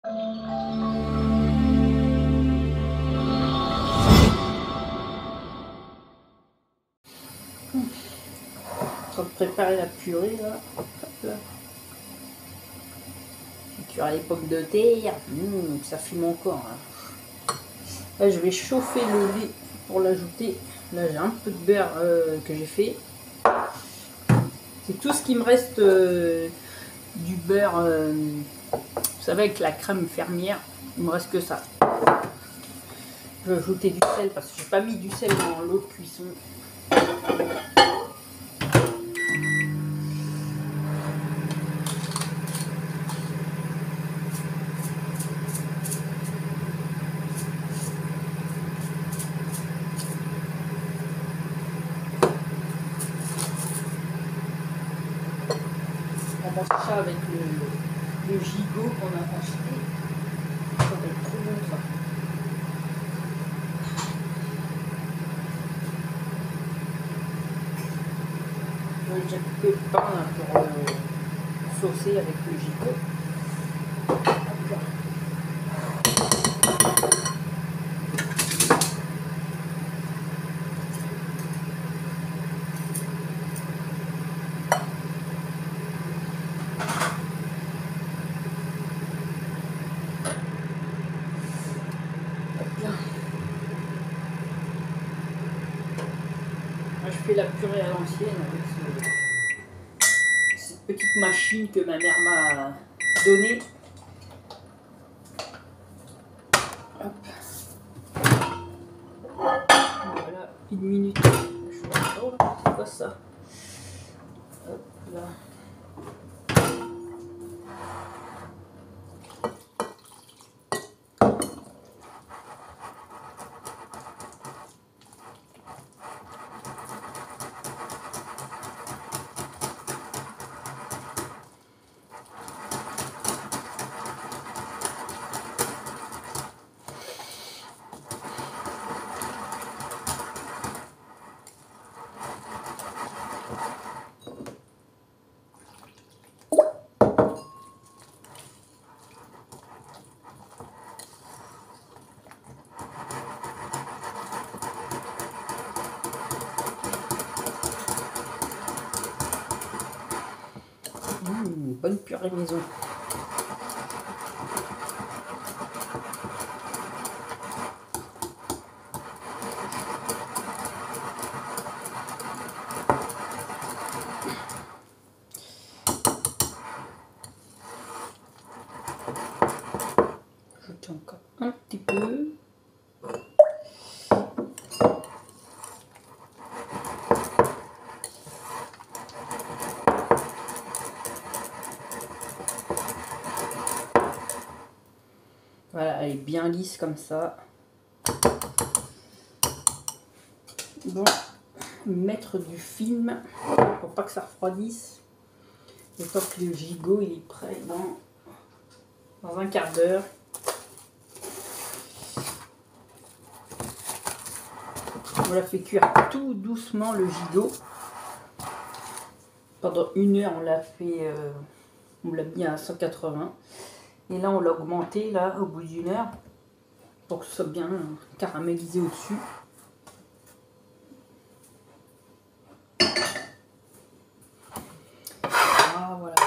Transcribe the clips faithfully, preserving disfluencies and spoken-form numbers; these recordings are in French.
On va préparer la purée là. Hop là. Purée à les pommes de terre. Mmh, ça fume encore. Hein. Là, je vais chauffer le lait pour l'ajouter. Là, j'ai un peu de beurre euh, que j'ai fait. C'est tout ce qui me reste euh, du beurre. Euh, vous savez, avec la crème fermière, il me reste que ça. Je vais ajouter du sel parce que j'ai pas mis du sel dans l'eau de cuisson. On mange ça avec le, le gigot qu'on a acheté. Ça va être trop bon ça. J'ai déjà coupé le pain pour euh, saucer avec le gigot. Je fais la purée à l'ancienne avec ce, cette petite machine que ma mère m'a donnée. Hop. Voilà, une minute. Oh, c'est quoi ça? Hop là. Mmh, bonne purée maison. J'ajoute encore un petit peu. Voilà, elle est bien lisse comme ça. Bon, mettre du film pour pas que ça refroidisse. Le temps que le gigot il est prêt dans, dans un quart d'heure. On l'a fait cuire tout doucement le gigot. Pendant une heure on l'a fait, euh, on l'a mis à cent quatre-vingts. Et là on l'a augmenté là au bout d'une heure pour que ce soit bien caramélisé au-dessus. Ah voilà.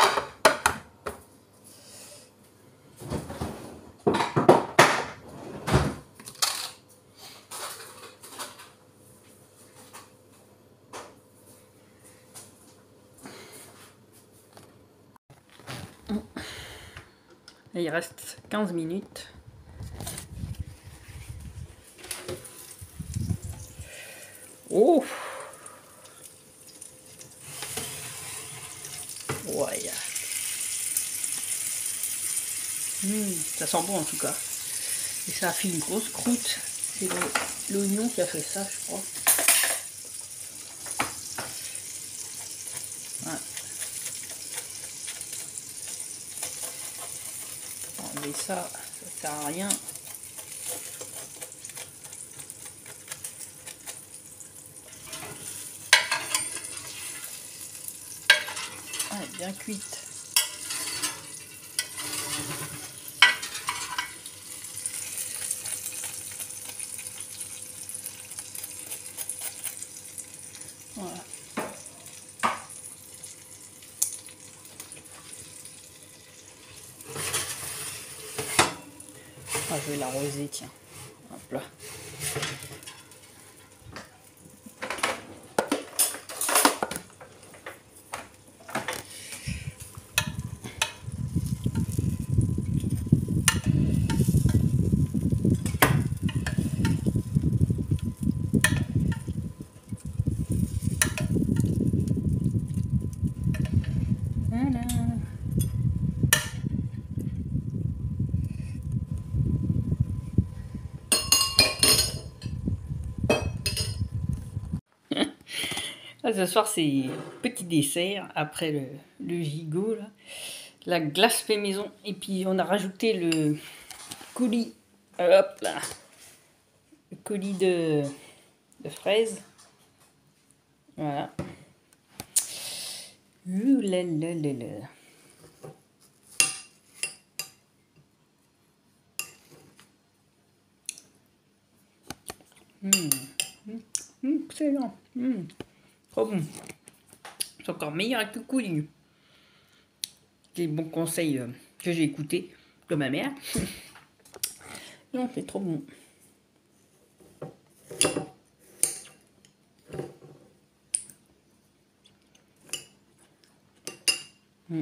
Et il reste quinze minutes. Oh! Ouais. Mmh, ça sent bon en tout cas. Et ça a fait une grosse croûte. C'est l'oignon qui a fait ça, je crois. Ouais. Enlever ça, ça sert à rien. Ah, elle est bien cuite. Voilà. Ah, je vais l'arroser, tiens. Hop là. Voilà. Ah, ce soir, c'est petit dessert après le, le gigot, là. La glace fait maison. Et puis, on a rajouté le coulis. Hop là. Le coulis de, de fraises. Voilà. Ouh là là là là. Mmh. Mmh, excellent. Mmh. Trop bon. C'est encore meilleur avec le coulis. C'est le bon conseil euh, que j'ai écouté de ma mère. Non, c'est trop bon. Mmh.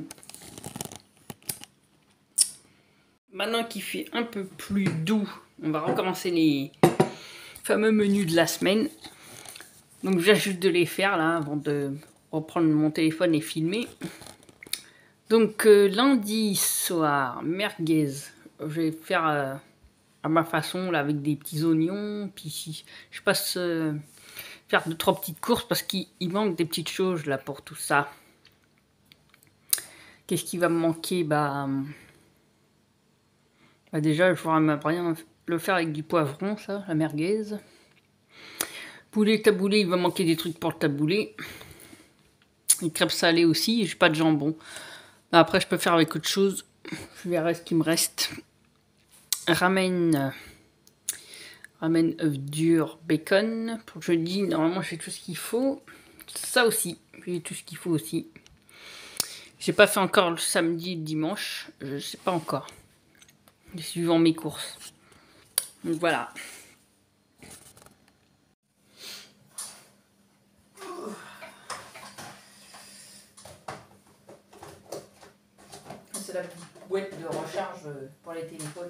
Maintenant qu'il fait un peu plus doux, on va recommencer les fameux menus de la semaine. Donc je viens juste de les faire là avant de reprendre mon téléphone et filmer. Donc euh, lundi soir, merguez. Je vais faire euh, à ma façon là avec des petits oignons. Puis si je passe euh, faire deux trois petites courses parce qu'il manque des petites choses là pour tout ça. Qu'est-ce qui va me manquer? Bah, bah déjà je pourrais bien le faire avec du poivron, ça, la merguez. Poulet taboulé, il va manquer des trucs pour le taboulé. Les crêpes salées aussi, j'ai pas de jambon. Après, je peux faire avec autre chose. Je verrai ce qu'il me reste. Ramen. Ramen œuf dur, bacon. Pour jeudi, normalement, j'ai tout ce qu'il faut. Ça aussi, j'ai tout ce qu'il faut aussi. J'ai pas fait encore le samedi et le dimanche. Je sais pas encore. Suivant mes courses. Donc voilà. C'est la petite boîte de recharge pour les téléphones.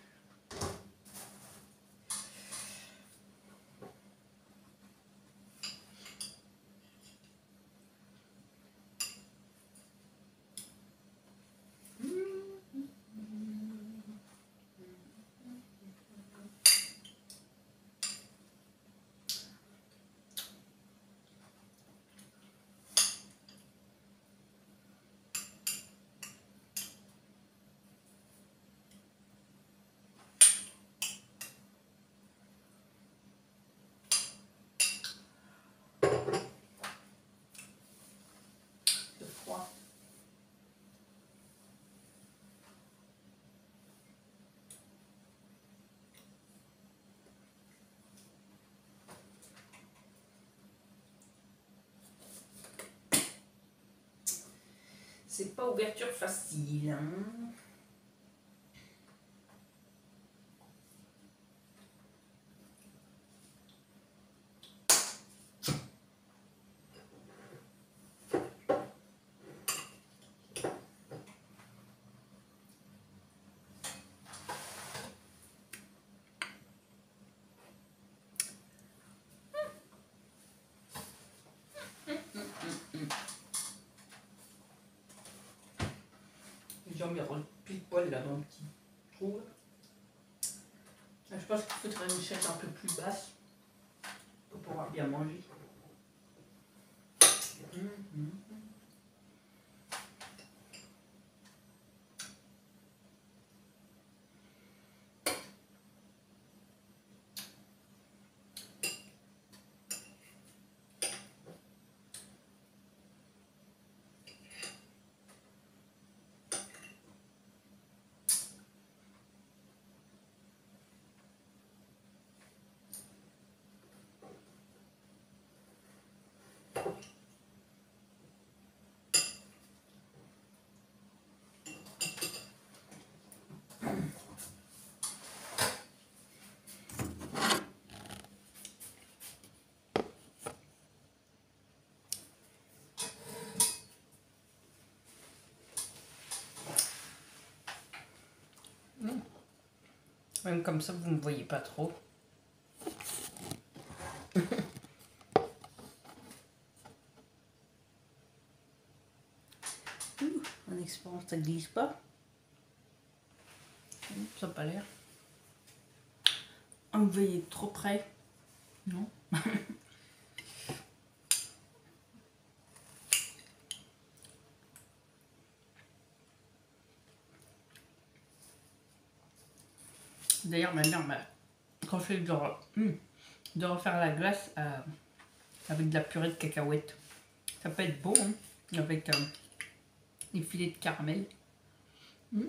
C'est pas ouverture facile. Hein. J'ai mis pile poil là dans le petit trou. Je pense qu'il faudrait une chaise un peu plus basse pour pouvoir bien manger. Mmh, mmh. Même comme ça, vous ne me voyez pas trop. En expérience, ça glisse pas. Ça n'a pas l'air. Vous me voyez trop près. Non. D'ailleurs, ma mère m'a conseillé de, re... de refaire la glace euh, avec de la purée de cacahuètes. Ça peut être beau, hein, avec euh, des filets de caramel. Mmh.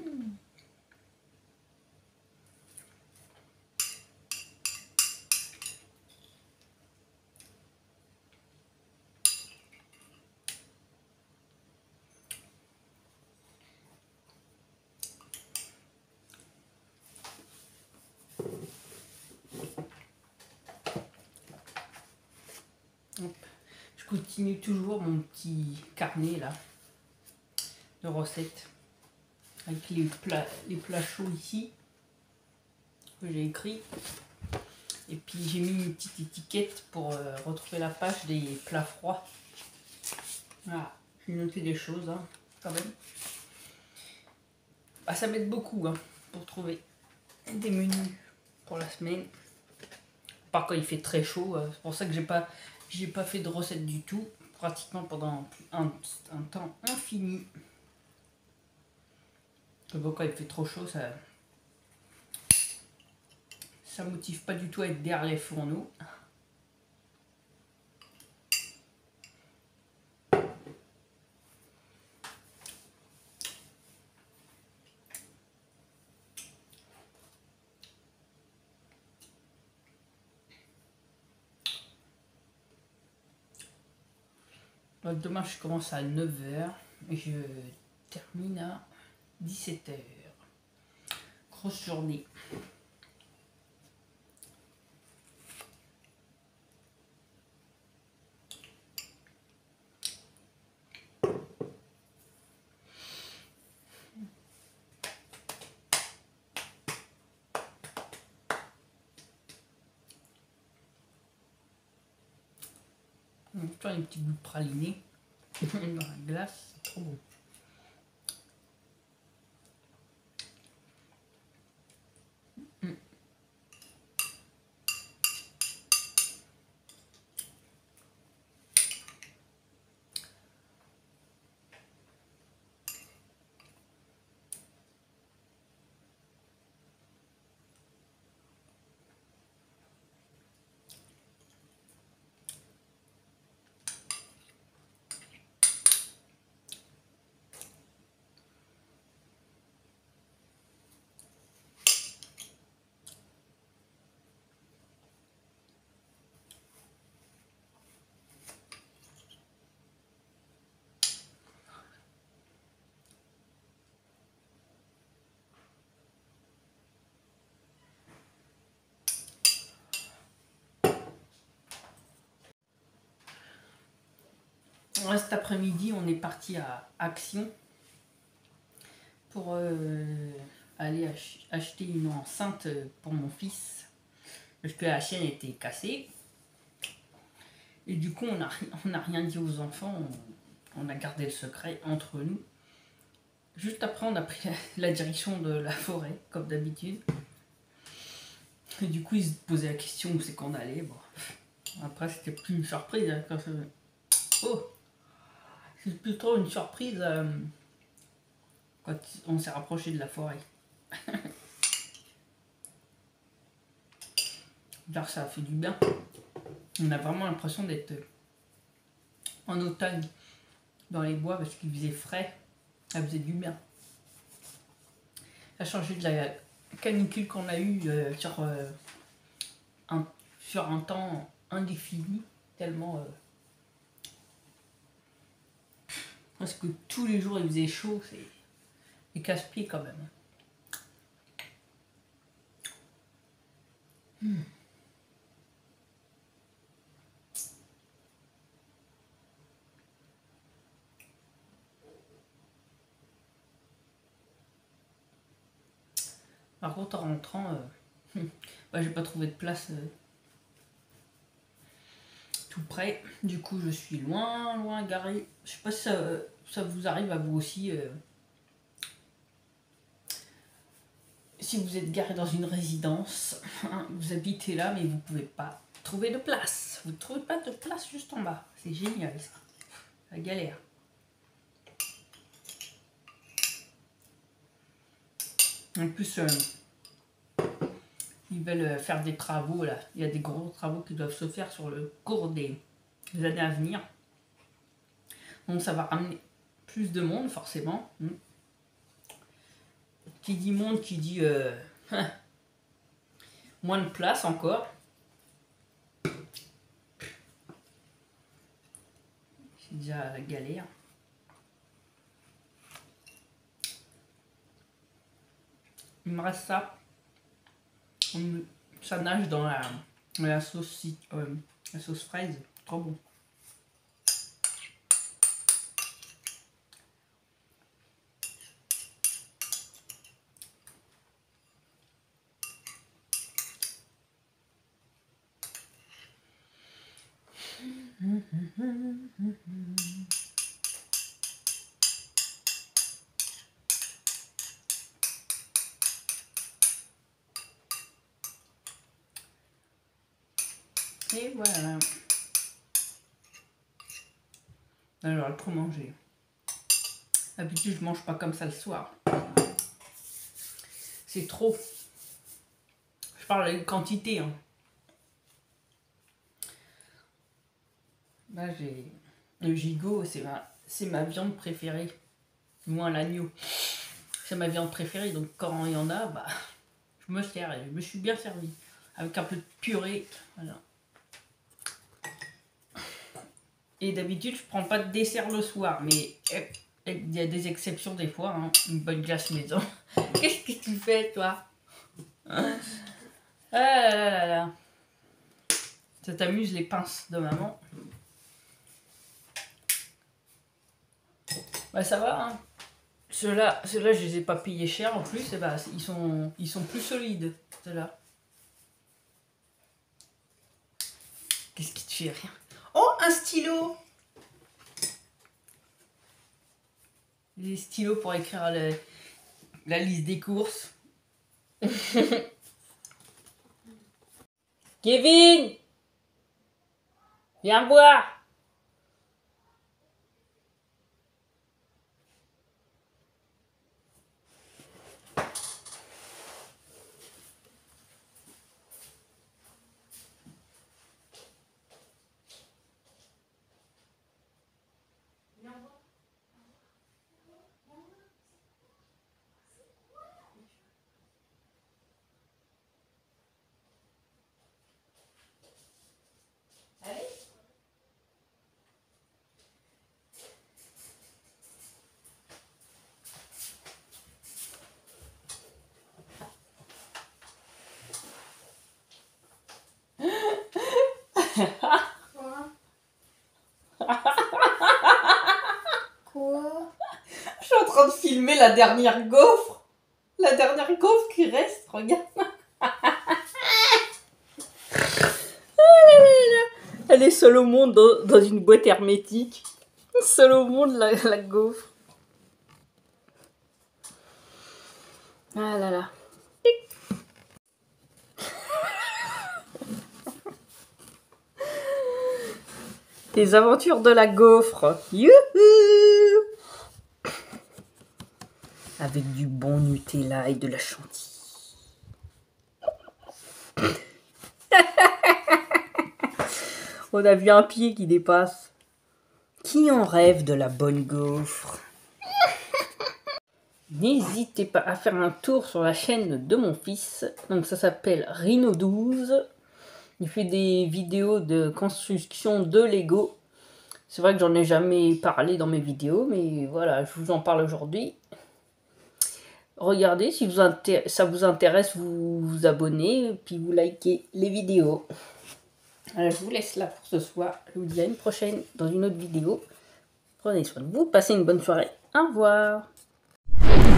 Je continue toujours mon petit carnet là de recettes avec les plats, les plats chauds ici que j'ai écrit, et puis j'ai mis une petite étiquette pour euh, retrouver la page des plats froids. Voilà, j'ai noté des choses hein, quand même. Bah, ça m'aide beaucoup hein, pour trouver des menus pour la semaine. Par quand il fait très chaud, euh, c'est pour ça que j'ai pas j'ai pas fait de recette du tout, pratiquement pendant un, un temps infini. Bon, quand il fait trop chaud, ça ça motive pas du tout à être derrière les fourneaux. Donc, demain je commence à neuf heures et je termine à dix-sept heures. Grosse journée. On peut faire un petit bout de praliné dans la glace, c'est trop bon. Mm. Cet après-midi, on est parti à Action pour euh, aller ach acheter une enceinte pour mon fils, parce que la chaîne était cassée. Et du coup, on n'a on a rien dit aux enfants, on, on a gardé le secret entre nous. Juste après, on a pris la, la direction de la forêt, comme d'habitude. Et du coup, ils se posaient la question où c'est qu'on allait. Bon. Après, c'était plus une surprise. Hein, quand oh, c'est plutôt une surprise euh, quand on s'est rapproché de la forêt. Genre, ça a fait du bien. On a vraiment l'impression d'être en automne dans les bois parce qu'il faisait frais. Ça faisait du bien. Ça a changé de la canicule qu'on a eue euh, sur, euh, un, sur un temps indéfini. Tellement... Euh, parce que tous les jours il faisait chaud. C'est casse-pied quand même. Par contre, en rentrant, euh, bah, j'ai pas trouvé de place euh, tout près. Du coup, je suis loin, loin garé. Je sais pas si ça, ça vous arrive à vous aussi. Euh, si vous êtes garé dans une résidence, hein, vous habitez là, mais vous pouvez pas trouver de place. Vous ne trouvez pas de place juste en bas. C'est génial ça. La galère. En plus, euh, ils veulent faire des travaux là. Il y a des gros travaux qui doivent se faire sur le cours des, des années à venir. Donc ça va ramener plus de monde forcément. Qui dit monde, qui dit euh, moins de place encore. C'est déjà la galère. Il me reste ça. Ça nage dans la, la sauce euh, la sauce fraise. Trop bon. Et voilà. Alors, trop manger. D'habitude, je mange pas comme ça le soir. C'est trop. Je parle de quantité. Hein. Là, j'ai le gigot, c'est ma, c'est ma viande préférée. Moi, l'agneau. C'est ma viande préférée. Donc, quand il y en a, bah, je me sers. Et je me suis bien servi. Avec un peu de purée. Voilà. Et d'habitude, je prends pas de dessert le soir, mais il y a des exceptions des fois. Hein. Une bonne glace maison. Qu'est-ce que tu fais, toi? Ah là là là là. Ça t'amuse les pinces de maman? Bah ça va. Hein. Ceux-là, ceux-là, je les ai pas payés cher en plus. Et bah, ils sont, ils sont plus solides. Ceux-là. Qu'est-ce qui te fait rire? Oh, un stylo! Des stylos pour écrire le, la liste des courses. Kevin! Viens voir! Quoi? Quoi? Je suis en train de filmer la dernière gaufre. La dernière gaufre qui reste, regarde. Elle est seule au monde dans, dans une boîte hermétique. Seule au monde, la, la gaufre. Ah là là. Les aventures de la gaufre. Youhou! Avec du bon Nutella et de la chantilly. On a vu un pied qui dépasse. Qui en rêve de la bonne gaufre? N'hésitez pas à faire un tour sur la chaîne de mon fils. Donc ça s'appelle Rhino douze. Il fait des vidéos de construction de Lego. C'est vrai que j'en ai jamais parlé dans mes vidéos, mais voilà, je vous en parle aujourd'hui. Regardez, si vous ça vous intéresse, vous vous abonnez, puis vous likez les vidéos. Alors, je vous laisse là pour ce soir. Je vous dis à une prochaine dans une autre vidéo. Prenez soin de vous, passez une bonne soirée. Au revoir.